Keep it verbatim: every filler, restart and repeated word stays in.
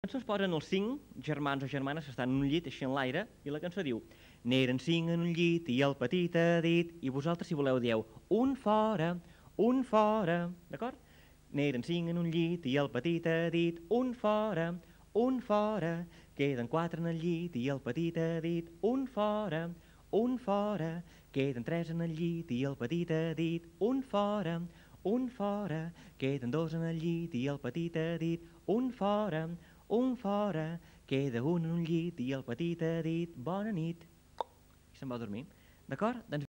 La cançó es posen els cinc germans o germanes que estan en un llit així en l'aire i la cançó diu: n'eren cinc en un llit i el petit ha dit, i vosaltres si voleu dieu un fora, un fora, d'acord? N'eren cinc en un llit i el petit ha dit un fora, un fora, queden quatre en el llit i el petit ha dit un fora, un fora, queden tres en el llit i el petit ha dit un fora, un fora, queden dos en el llit i el petit ha dit un fora, un fora, queda un en un llit i el petit ha dit bona nit i se'n va a dormir, d'acord? Doncs